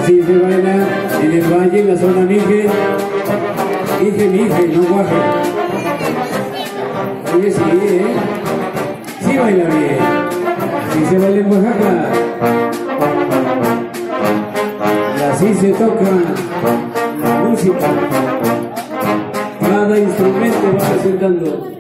Así se baila en el valle, en la zona Mije. Mije, no guaje. Oye, sí, sí baila bien. Así se baila en Oaxaca. Y así se toca la música. Cada instrumento va presentando.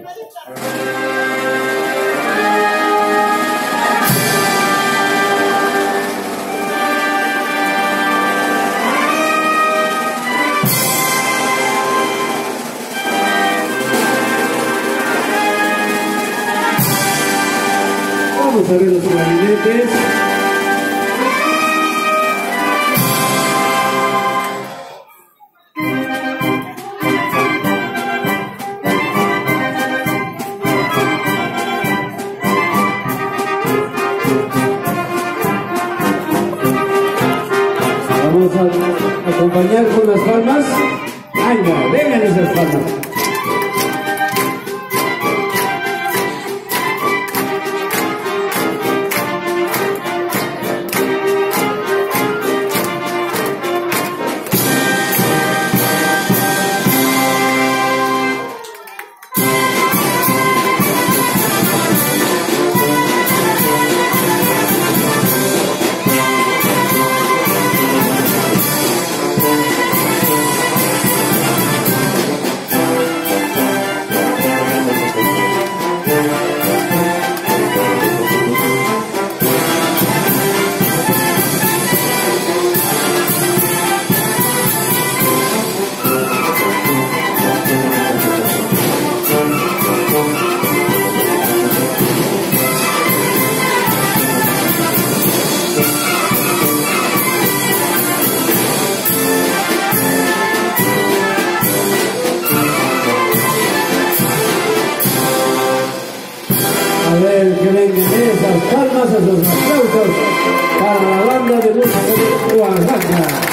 Vamos a ver los clarinetes. Vamos a acompañar con las palmas. ¡Ay, no! ¡Vengan esas palmas! A ver, que vengan esas palmas, esos aplausos para la banda de música de Oaxaca.